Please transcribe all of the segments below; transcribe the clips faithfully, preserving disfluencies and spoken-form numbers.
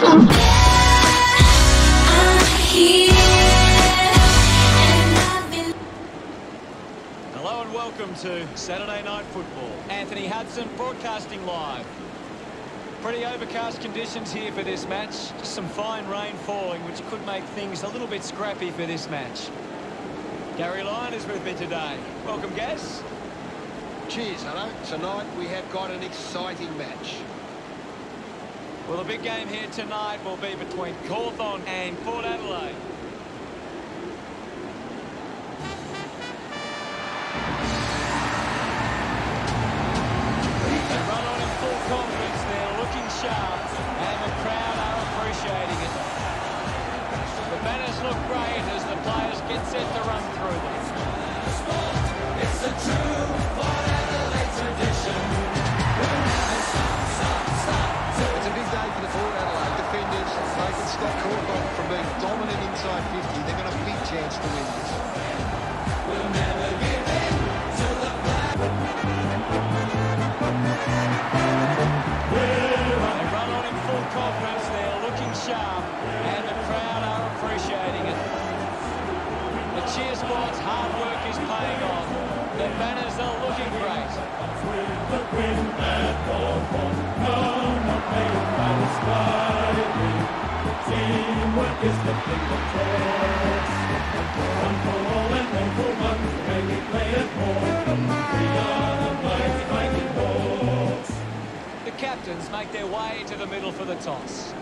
Hello and welcome to Saturday Night Football. Anthony Hudson broadcasting live. Pretty overcast conditions here for this match. Just some fine rain falling, which could make things a little bit scrappy for this match. Gary Lyon is with me today. Welcome, Gaz. Cheers, hello. Tonight we have got an exciting match. Well, the big game here tonight will be between Cawthon and Port Adelaide. They run on in full confidence. They're looking sharp, and the crowd are appreciating it. The banners look great as the players get set to run through them. It's a true Port Adelaide tradition. It's a big day for the Port Adelaide defenders. They can stop Cawthon from being dominant inside fifty. They've got a big chance to win this. We'll never give in to the flag. They run on in full confidence. They're looking sharp, and the crowd are appreciating it. The cheer squad's hard work is paying off. The banners are looking great. With the wind that Cawthon, none are made by the sky. Teamwork is the thing that counts. One for all and one for one. May we play it more. We are the mighty, mighty Hawks. The captains make their way to the middle for the toss.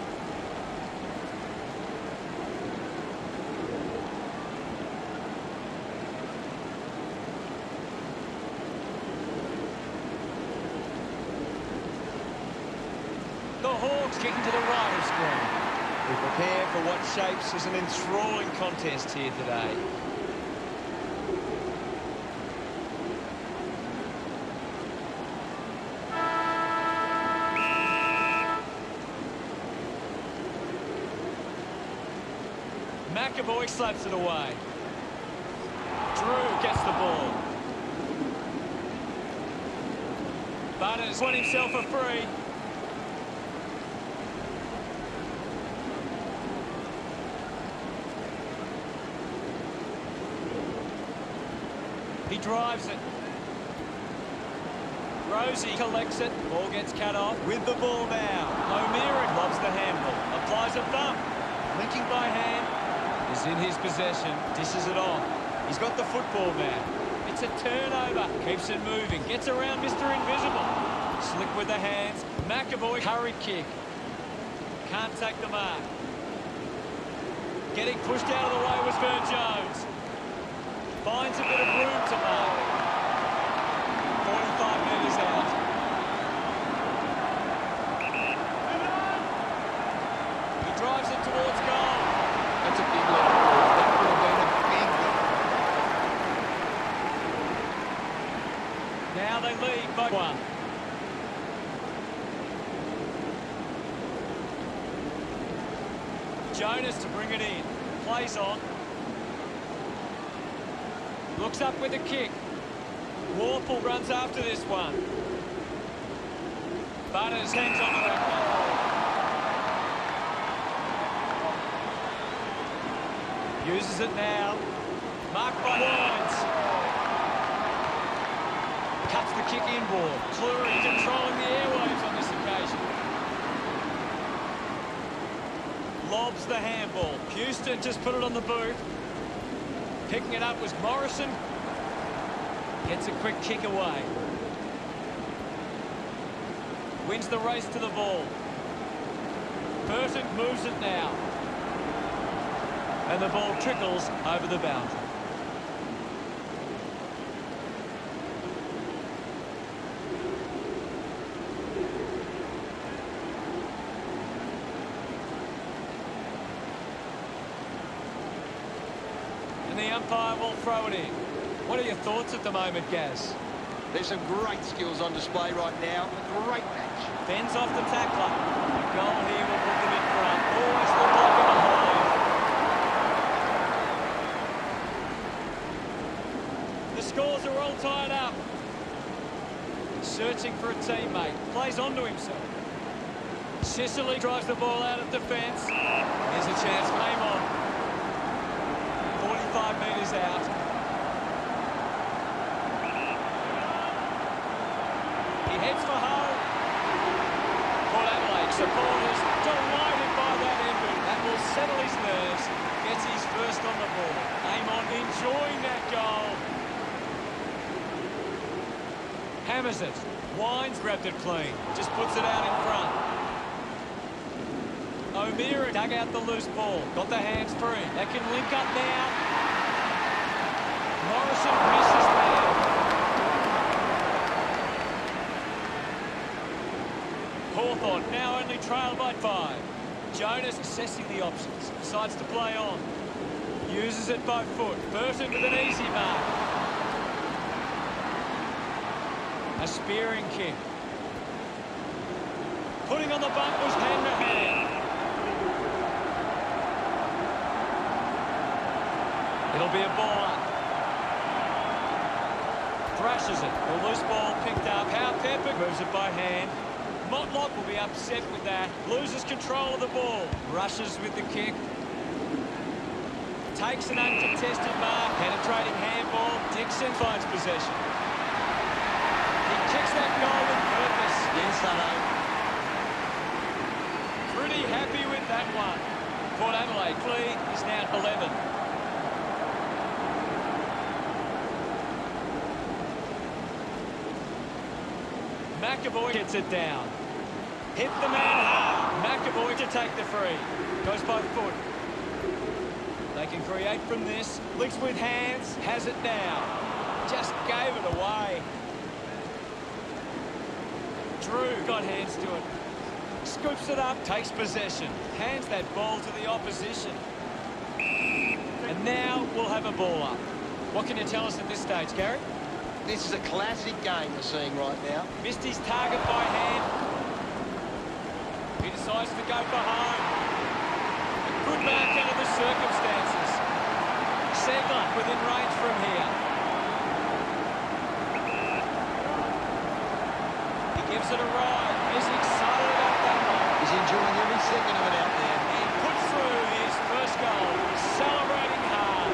The Hawks kicking to the right of screen. We prepare for what shapes as an enthralling contest here today. McAvoy slaps it away. Drew gets the ball. Butters won himself a free. He drives it. Rosie collects it. Ball gets cut off. With the ball now. O'Meara loves the handball. Applies a bump. Linking by hand. Is in his possession. Dishes it off. He's got the football now. It's a turnover. Keeps it moving. Gets around Mister Invisible. Slick with the hands. McAvoy. Hurried kick. Can't take the mark. Getting pushed out of the way was Vern Jones. Finds a bit of room to mark. forty-five metres out. He drives it towards goal. That's a big lead. That would have been a big lead. Now they lead by one. Jonas to bring it in. Plays on. Looks up with a kick. Warple runs after this one. Butters hangs on to that one. Uses it now. Marked by Wines. Cuts the kick inboard. Cleary controlling the airwaves on this occasion. Lobs the handball. Houston just put it on the boot. Picking it up was Morrison. Gets a quick kick away. Wins the race to the ball. Burton moves it now. And the ball trickles over the boundary. The umpire will throw it in. What are your thoughts at the moment, Gaz? There's some great skills on display right now. A great match. Fends off the tackler. A goal here will put them in front. Always look like a behind. The scores are all tied up. Searching for a teammate. Plays onto himself. Sicily drives the ball out of defence. Here's a chance. Aim on. forty-five metres out. He heads for home. Port Adelaide supporters delighted by that effort. That will settle his nerves. Gets his first on the ball. Amon enjoying that goal. Hammers it. Wines grabbed it clean. Just puts it out in front. O'Meara dug out the loose ball. Got the hands free. They can link up now. Morrison misses there. Hawthorn now only trailed by five. Jonas assessing the options. Decides to play on. Uses it by foot. Burton with an easy mark. A spearing kick. Putting on the bump was hand to hand. It'll be a ball up. Thrashes it. The loose ball picked up. How Pepper moves it by hand. Motlop will be upset with that. Loses control of the ball. Rushes with the kick. Takes an uncontested mark. Penetrating handball. Dixon finds possession. He kicks that goal with purpose. Yes, Sano. Pretty happy with that one. Port Adelaide lead is now eleven. McAvoy gets it down. Hit the man hard. McAvoy to take the free. Goes by foot. They can create from this. Licks with hands. Has it now. Just gave it away. Drew got hands to it. Scoops it up. Takes possession. Hands that ball to the opposition. And now we'll have a ball up. What can you tell us at this stage, Gary? This is a classic game we're seeing right now. Missed his target by hand. He decides to go for home. A good mark under the circumstances. Segler within range from here. He gives it a ride. He's excited about that one. He's enjoying every second of it out there. He puts through his first goal. Celebrating hard.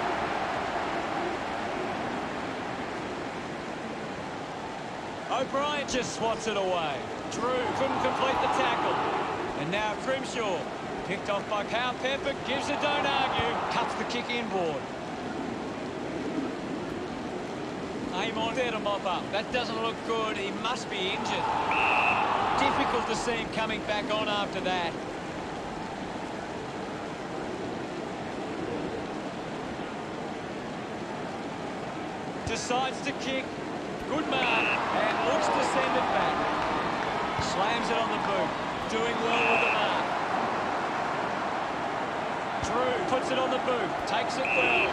O'Brien just swats it away. Drew couldn't complete the tackle. And now Grimshaw, picked off by Cal Pepper, gives it, don't argue, cuts the kick inboard. Amon there to mop up. That doesn't look good. He must be injured. Difficult to see him coming back on after that. Decides to kick. Good mark, and looks to send it back. Slams it on the boot. Doing well with the mark. Drew puts it on the boot. Takes it well.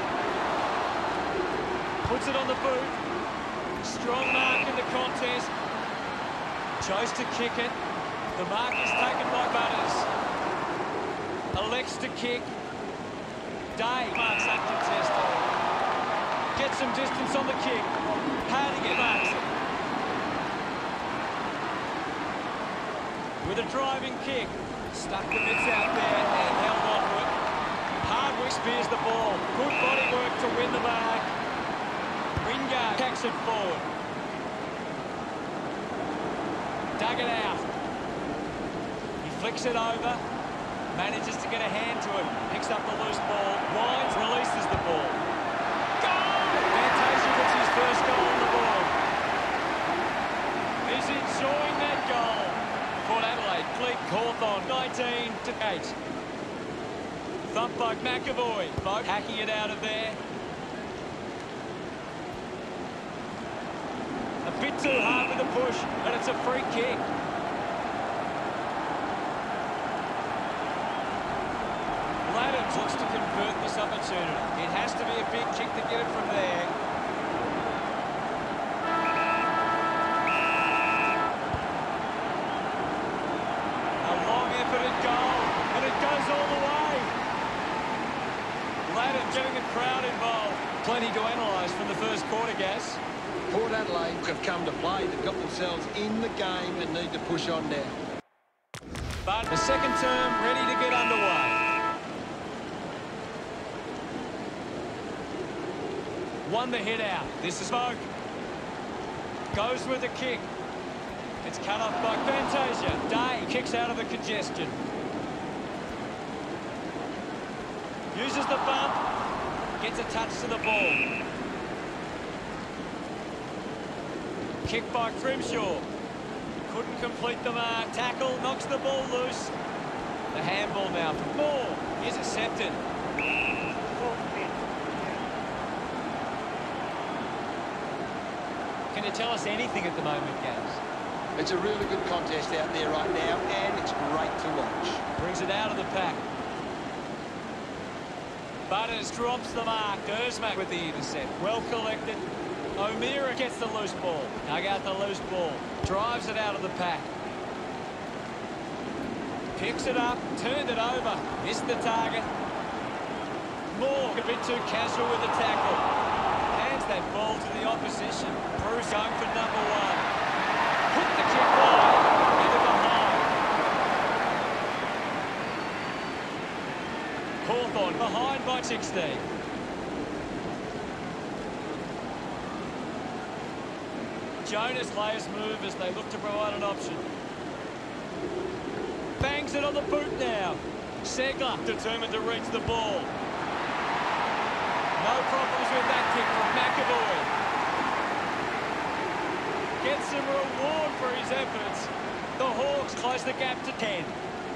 Puts it on the boot. Strong mark in the contest. Chose to kick it. The mark is taken by Butters. Elects to kick. Day marks uncontested. Gets some distance on the kick. Harding marks it. With a driving kick. Stuck the mitts out there and held on to it. Hardwick spears the ball. Good body work to win the mark. Wingard kicks it forward. Dug it out. He flicks it over. Manages to get a hand to it. Picks up the loose ball. Wines releases the ball. Gets his first goal on the board. He's enjoying that goal. Port Adelaide lead Hawthorn nineteen to eight. Thump by McAvoy. Boat hacking it out of there. A bit too hard with the push, and it's a free kick. Laddens looks to convert this opportunity. It has to be a big kick to get it from there. Getting the crowd involved. Plenty to analyse from the first quarter, Gas. Port Adelaide have come to play. They've got themselves in the game and need to push on now. But the second term ready to get underway. Won the hit out. This is Smoke. Goes with the kick. It's cut off by Fantasia. Day kicks out of the congestion. Uses the bump. Gets a touch to the ball. Kick by Grimshaw. Couldn't complete the mark. Tackle, knocks the ball loose. The handball now from Moore. Is accepted. Can you tell us anything at the moment, Gaz? It's a really good contest out there right now, and it's great to watch. Brings it out of the pack. Butters drops the mark. Erzmak with the intercept. Well collected. O'Meara gets the loose ball. Dug out the loose ball. Drives it out of the pack. Picks it up. Turned it over. Missed the target. Moore a bit too casual with the tackle. Hands that ball to the opposition. Bruce going for number one. Put the kick wide. Into behind. Hawthorn behind by sixteen. Jonas layers move as they look to provide an option. Bangs it on the boot now. Segler determined to reach the ball. No problems with that kick from McAvoy. Gets some reward for his efforts. The Hawks close the gap to ten.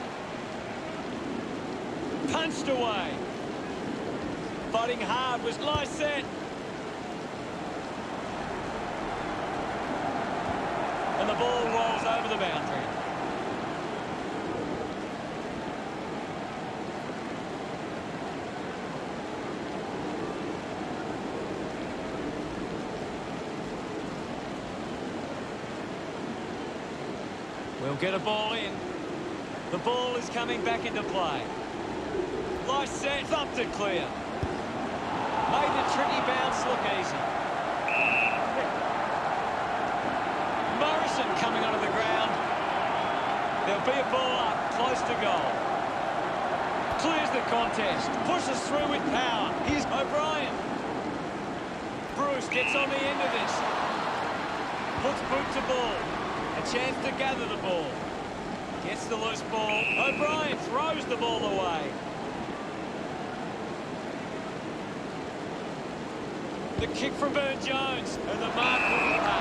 Punched away. Fighting hard was Lycett. And the ball rolls over the boundary. We'll get a ball in. The ball is coming back into play. Lycett thumped it clear. Made the tricky bounce look easy. Morrison coming onto the ground. There'll be a ball up, close to goal. Clears the contest, pushes through with power. Here's O'Brien. Bruce gets on the end of this. Puts boot to ball. A chance to gather the ball. Gets the loose ball. O'Brien throws the ball away. The kick from Burne-Jones, and the mark wouldn't pay.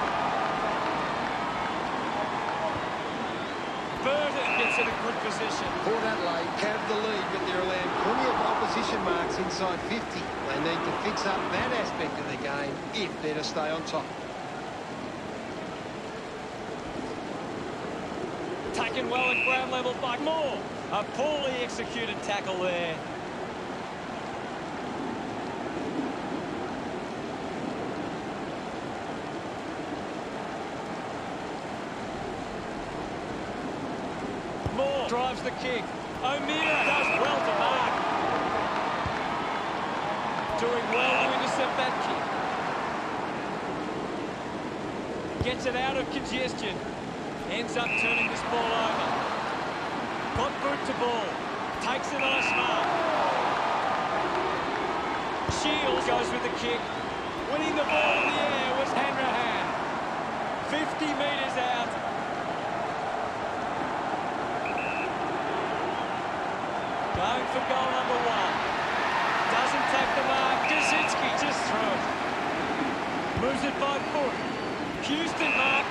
Burton gets in a good position. Port Adelaide have the lead, but they're allowing plenty of opposition marks inside fifty. They need to fix up that aspect of the game if they're to stay on top. Taken well at ground level by Moore. A poorly executed tackle there. Moore drives the kick. O'Meara does well to mark. Doing well to intercept that kick. Gets it out of congestion. Ends up turning this ball over. Got boot to ball. Takes a nice mark. Shields goes with the kick. Winning the ball in the air was Hanrahan. fifty metres out. Going for goal number one. Doesn't take the mark. Kaczynski just through it. Moves it by foot. Houston marks.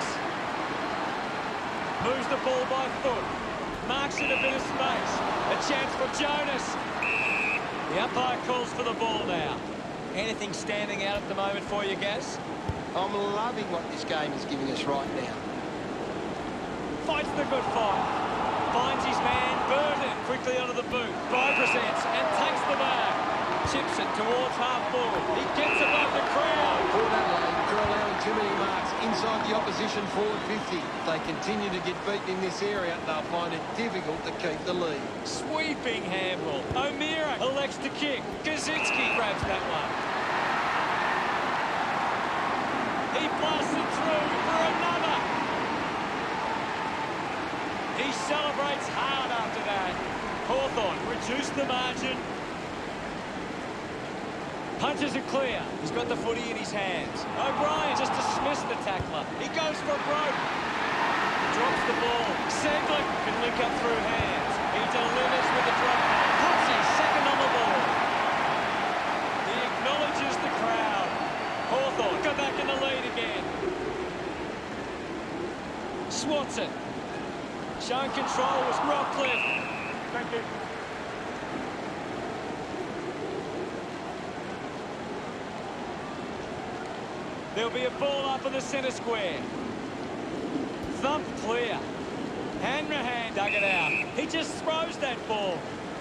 Moves the ball by foot. Marks in a bit of space. A chance for Jonas. The umpire calls for the ball now. Anything standing out at the moment for you, Gaz? I'm loving what this game is giving us right now. Fights the good fight. Finds his man, Burton, quickly onto the boot. By presents and takes the mark. Chips it towards half forward. He gets above the crowd. Port Adelaide are allowing too many marks inside the opposition forward fifty. If they continue to get beaten in this area, they'll find it difficult to keep the lead. Sweeping handball. O'Meara elects to kick. Kaczynski grabs that one. He blasts it through for another. He celebrates hard after that. Hawthorn reduced the margin. Punches it clear. He's got the footy in his hands. O'Brien just dismissed the tackler. He goes for a broke. Drops the ball. Segler can link up through hands. He delivers with a drop. Puts his second on the ball. He acknowledges the crowd. Hawthorn go back in the lead again. Swatson. Showing control was Rockcliffe. Thank you. There'll be a ball up in the centre square. Thump clear. Hanrahan dug it out. He just throws that ball.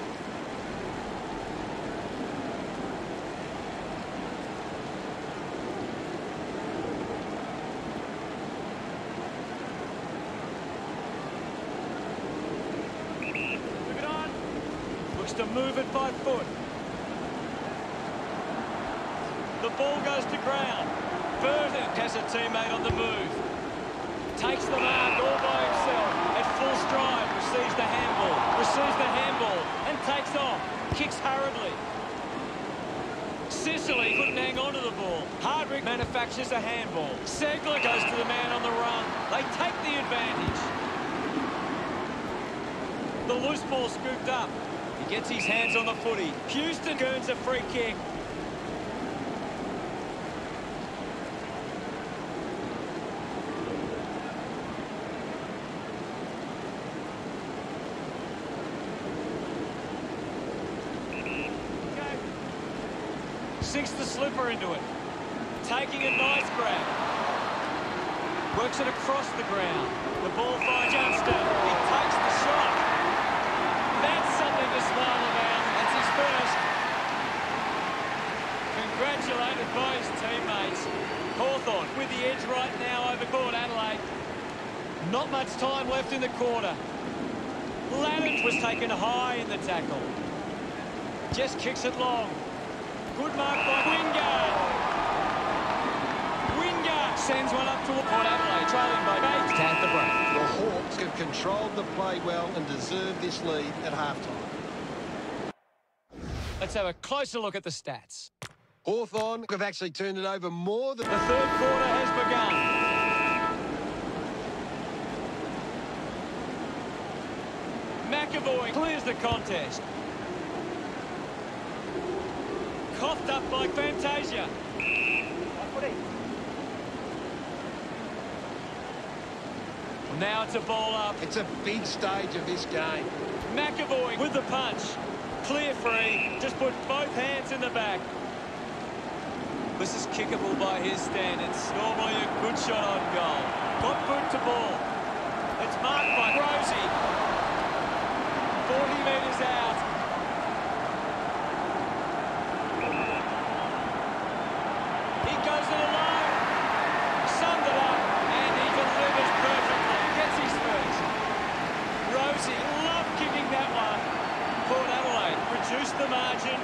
Move it on. Looks to move it by foot. The ball goes to ground. Burton has a teammate on the move. Takes the mark all by himself. At full stride, receives the handball. Receives the handball and takes off. Kicks hurriedly. Sicily couldn't hang on to the ball. Hardwick manufactures a handball. Segler goes to the man on the run. They take the advantage. The loose ball scooped up. He gets his hands on the footy. Houston earns a free kick. Sinks the slipper into it. Taking a nice grab. Works it across the ground. The ball finds Johnston. He takes the shot. That's something to smile about. That's his first. Congratulated by his teammates. Hawthorn with the edge right now over Port Adelaide. Not much time left in the quarter. Laddens was taken high in the tackle. Just kicks it long. Good mark by Wingard. Wingard sends one up to Port Adelaide, trailing by Bates at the break. The Hawks have controlled the play well and deserve this lead at halftime. Let's have a closer look at the stats. Hawthorn have actually turned it over more than... The third quarter has begun. McAvoy clears the contest. Coughed up by Fantasia. Now it's a ball up. It's a big stage of this game. McAvoy with the punch. Clear free. Just put both hands in the back. This is kickable by his standards. Normally a good shot on goal. Got boot to ball. It's marked by Rosie. forty metres out. Reduce the margin.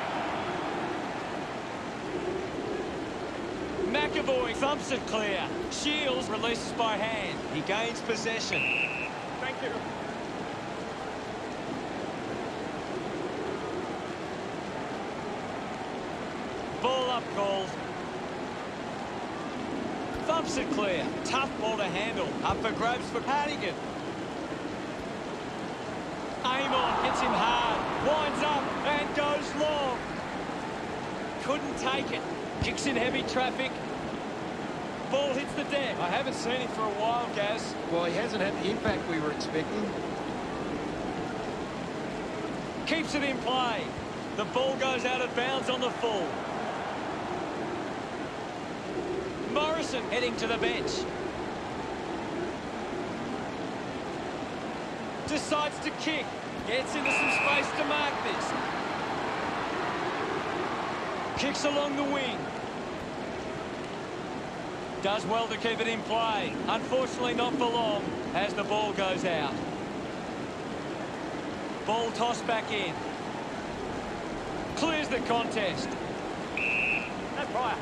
McAvoy thumps it clear. Shields releases by hand. He gains possession. Thank you. Ball up called. Thumps it clear. Tough ball to handle. Up for grabs for Hannigan. Amon hits him hard, winds up and goes long. Couldn't take it. Kicks in heavy traffic. Ball hits the deck. I haven't seen him for a while, Gaz. Well, he hasn't had the impact we were expecting. Keeps it in play. The ball goes out of bounds on the full. Morrison heading to the bench. Decides to kick. Gets into some space to mark this. Kicks along the wing. Does well to keep it in play. Unfortunately not for long as the ball goes out. Ball tossed back in. Clears the contest. No prior.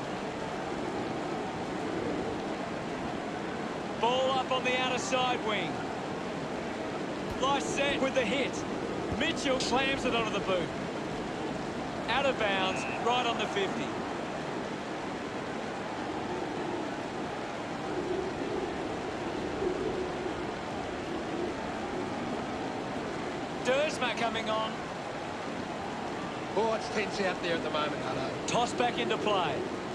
Ball up on the outer side wing. Nice set with the hit. Mitchell slams it onto the boot. Out of bounds, right on the fifty. Dersma coming on. Oh, it's tense out there at the moment, Hutto. Toss back into play.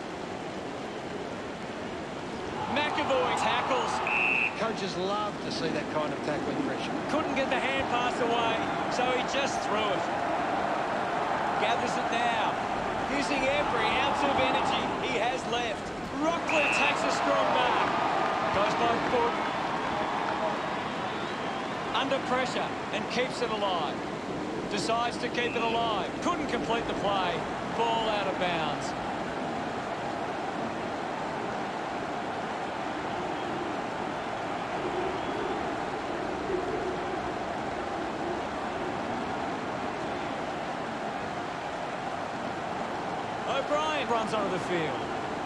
McAvoy tackles. Coaches love to see that kind of tackling pressure. Couldn't get the hand pass away, so he just threw it. Gathers it now, using every ounce of energy he has left. Rockcliffe takes a strong mark. Goes by foot. Under pressure and keeps it alive. Decides to keep it alive. Couldn't complete the play. Ball out of bounds. O'Brien runs onto the field.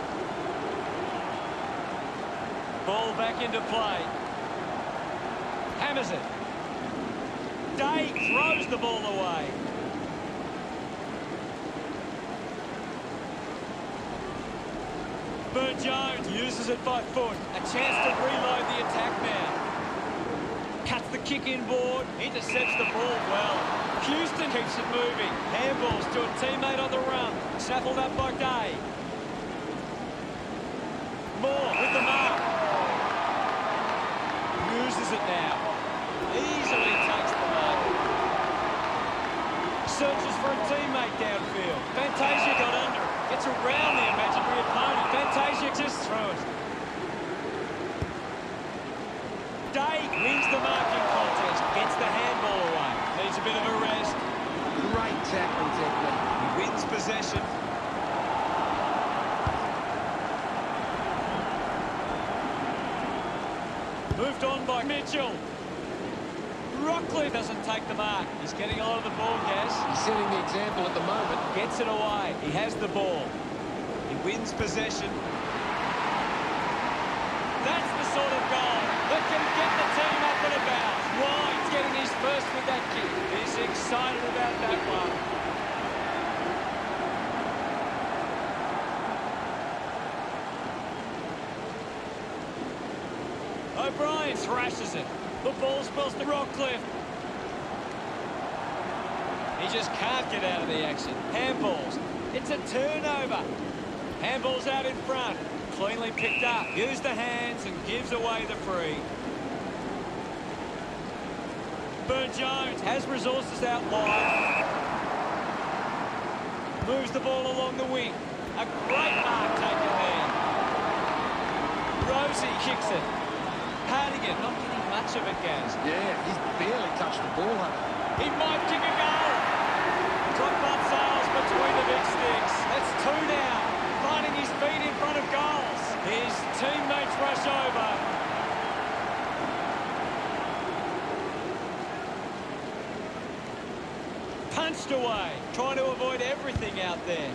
Ball back into play. Hammers it. Day throws the ball away. Burn-Jones uses it by foot. A chance to reload the attack now. Cuts the kick inboard. Intercepts the ball well. Houston keeps it moving. Handballs to a teammate on the run. Snaffled up by Day. Moore with the mark. Uses it now. Easily takes the mark. Searches for a teammate downfield. Fantasia got under it. Gets around the imaginary opponent. Fantasia just throws it. Day wins the marking contest. Gets the handball away. Needs a bit of a rest. Great tackling technique. He wins possession. Moved on by Mitchell. Rockcliffe doesn't take the mark. He's getting a lot of the ball, Gaz. He's setting the example at the moment. Gets it away. He has the ball. He wins possession. That's the sort of goal that can get the team up and about. Wine's getting his first with that kick. He's excited about that one. O'Brien thrashes it. The ball spills to Rockcliffe. He just can't get out of the action. Handballs. It's a turnover. Handballs out in front. Cleanly picked up. Used the hands and gives away the free. Burn-Jones has resources out wide. Moves the ball along the wing. A great mark taken there. Rosie kicks it. Hardigan not getting much of it, Gaz. Yeah, he's barely touched the ball, Hunter. He might kick a goal. Drop butt sails between the big sticks. That's two now. Finding his feet in front of goals. His teammates rush over. Punched away. Trying to avoid everything out there.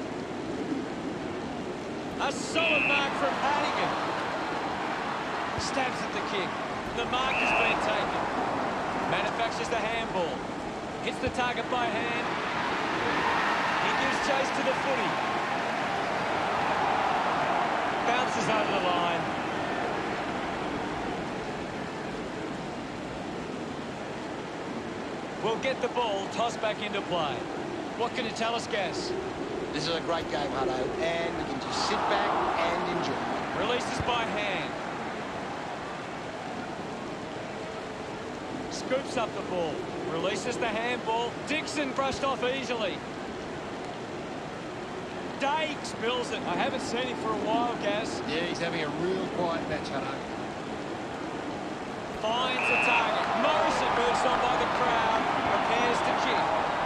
A solid mark from Hardigan. Stabs at the kick. The mark has been taken. Manufactures the handball. Hits the target by hand. He gives chase to the footy. Bounces over the line. We'll get the ball tossed back into play. What can you tell us, Gaz? This is a great game, Hutto, and we can just sit back and enjoy. Releases by hand. Scoops up the ball. Releases the handball. Dixon brushed off easily. Day spills it. I haven't seen him for a while, Gaz. Yeah, he's having a real quiet match, Hutto. Finds the target. Morrison moves on by the crowd. Prepares to kick.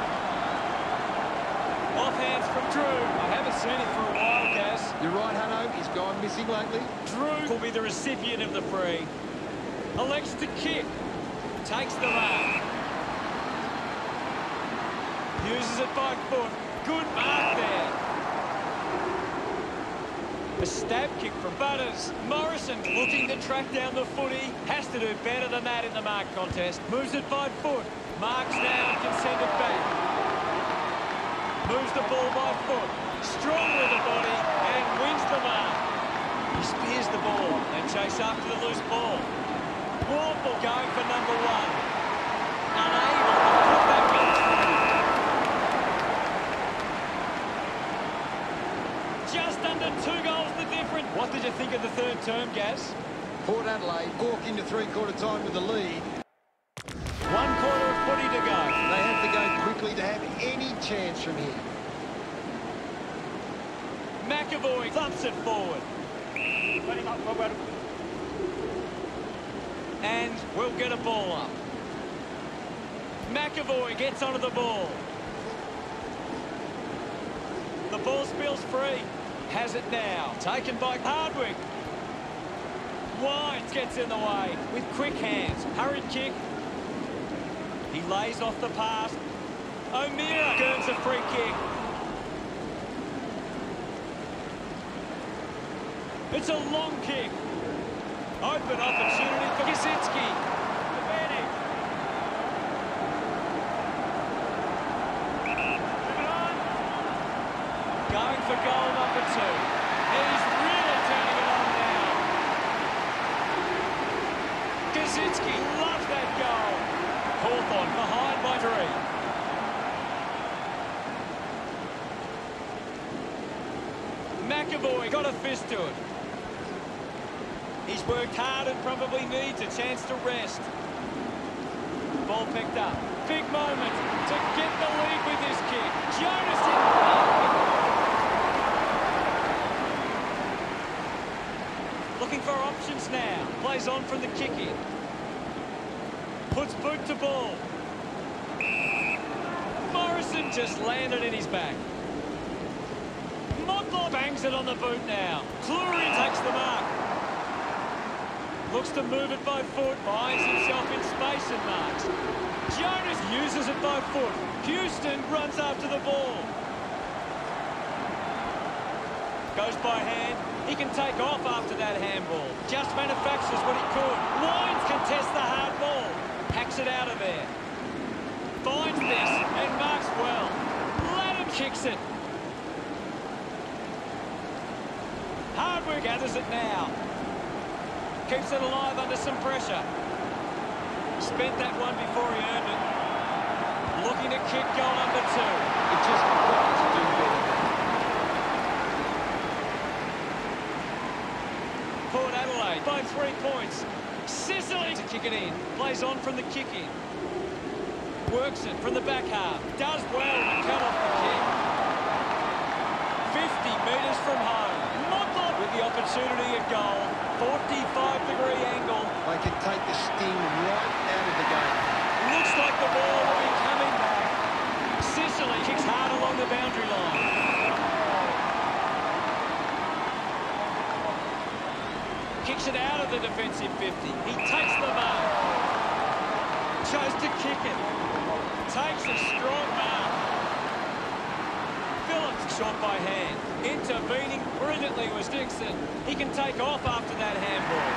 Off hands from Drew. I haven't seen him for a while, Gaz. You're right, Hutto. He's gone missing lately. Drew will be the recipient of the free. Elects to kick. Takes the mark. Uses it by foot. Good mark there. A stab kick from Butters. Morrison looking to track down the footy. Has to do better than that in the mark contest. Moves it by foot. Marks now and can send it back. Moves the ball by foot. Strong with the body and wins the mark. He spears the ball and chase after the loose ball. Warple going for number one. Unable to put that one through. Just under two goals the difference. What did you think of the third term, Gaz? Port Adelaide walk into three-quarter time with the lead. One quarter of footy to go. They have to go quickly to have any chance from here. McAvoy thumps it forward. And we'll get a ball up. McAvoy gets onto the ball. The ball spills free. Has it now. Taken by Hardwick. Wines gets in the way with quick hands. Hurried kick. He lays off the pass. O'Meara earns a free kick. It's a long kick. Open opportunity for Kaczynski. Going for goal number two. He's really turning it on now. Kaczynski loves that goal. Hawthorn behind by three. McAvoy got a fist to it. He's worked hard and probably needs a chance to rest. Ball picked up. Big moment to get the lead with this kick. Jonas in. Looking for options now. Plays on from the kick in. Puts boot to ball. Morrison just landed in his back. Motlop bangs it on the boot now. Cleary takes the mark. Looks to move it by foot. Finds himself in space and marks. Jonas uses it by foot. Houston runs after the ball. Goes by hand. He can take off after that handball. Just manufactures what he could. Wines contests the hard ball. Hacks it out of there. Finds this and marks well. Latham kicks it. Hardwick gathers it now. Keeps it alive under some pressure. Spent that one before he earned it. Looking to kick goal number two. It just got to do better than Port Adelaide by three points. Sicily to kick it in. Plays on from the kick in. Works it from the back half. Does well to cut off the kick. fifty metres from home. Motlop with the opportunity at goal. forty-five degree angle. they can take the sting right out of the game. Looks like the ball will be coming back. Sicily kicks hard along the boundary line. Kicks it out of the defensive fifty. He takes the mark. Chose to kick it. Takes a strong mark. Phillips shot by hand. Intervening brilliantly was Dixon. He can take off after that handball.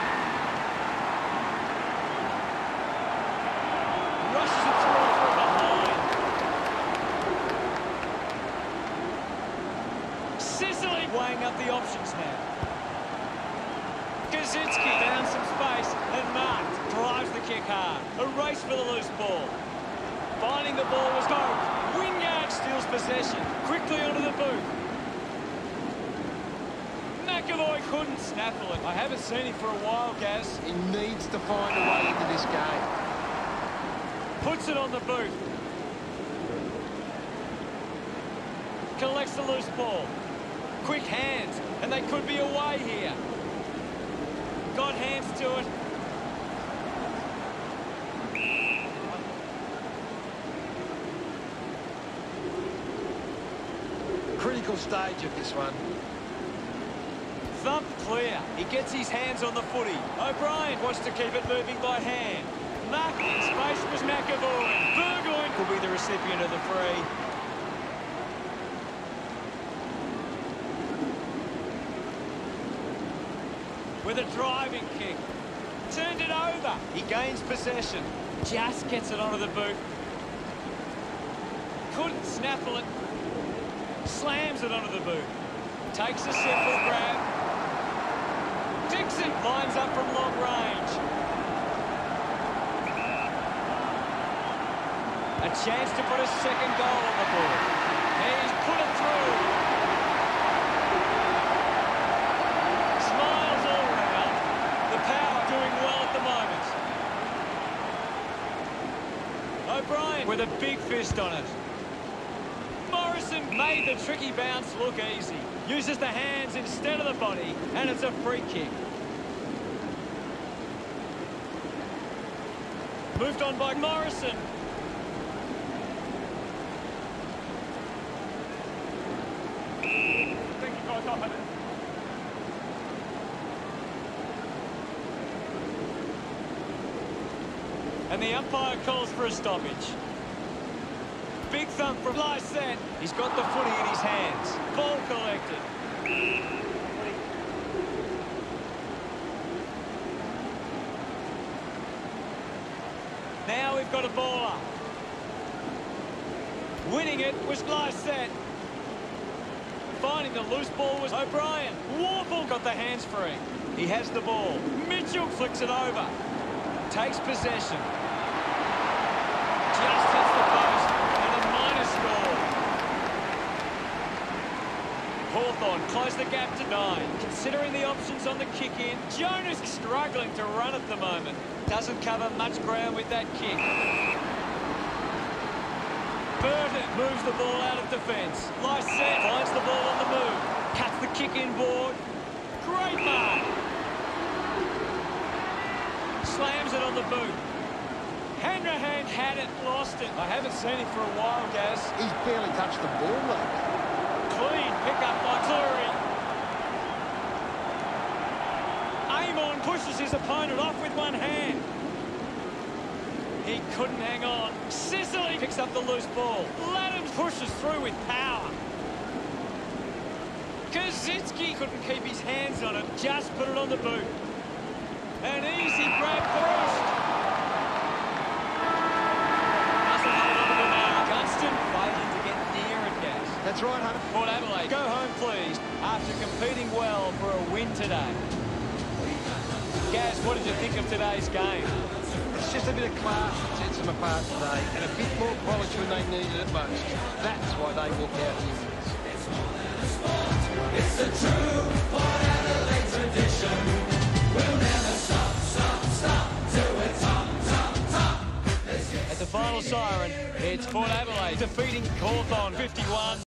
Rushes it through from behind. Sicily weighing up the options now. Kaczynski down some space and marked. Drives the kick hard. A race for the loose ball. Finding the ball was Coke. Wingard steals possession. Quickly onto the boot. McAvoy couldn't snaffle it. I haven't seen him for a while, Gaz. He needs to find a way into this game. Puts it on the boot. Collects the loose ball. Quick hands, and they could be away here. Got hands to it. Critical stage of this one. Thump clear. He gets his hands on the footy. O'Brien wants to keep it moving by hand. Marking in space was McAvoy. Burgoyne could be the recipient of the free. with a driving kick. Turned it over. He gains possession. Just gets it onto the boot. Couldn't snaffle it. Slams it onto the boot. Takes a simple grab. Dixon lines up from long range. A chance to put a second goal on the board. He's put it through. Smiles all around. The Power doing well at the moment. O'Brien with a big fist on it. Morrison made the tricky bounce look easy. Uses the hands instead of the body, and it's a free kick. Moved on by Morrison. Thank you guys off it. And the umpire calls for a stoppage. Big thump from Lycett. He's got the footy in his hands. Ball collected. Now we've got a ball up. Winning it was Lycett. Finding the loose ball was O'Brien. Warple got the hands free. He has the ball. Mitchell flicks it over. Takes possession. Just hits the post. Score. Hawthorn close the gap to nine. Considering the options on the kick in, Jonas struggling to run at the moment. Doesn't cover much ground with that kick. Burton moves the ball out of defence. Lycett finds the ball on the move. Cuts the kick in board. Great mark. Slams it on the boot. Hanrahan had it, lost it. I haven't seen it for a while, Gaz. He's barely touched the ball, though. Clean pick-up by Cleary. Amon pushes his opponent off with one hand. He couldn't hang on. Sicily picks up the loose ball. Laddams pushes through with power. Kaczynski couldn't keep his hands on it. Just put it on the boot. An easy grab first. That's right, Hunter. Port Adelaide, go home please, after competing well for a win today. Gaz, what did you think of today's game? It's just a bit of class that sets them apart today, and a bit more polish when they needed it most. That's why they walk out here. It's a true Port Adelaide tradition. We'll never stop, stop, stop till we're top, top, top. At the final siren, it's Port Adelaide defeating Hawthorn fifty-one.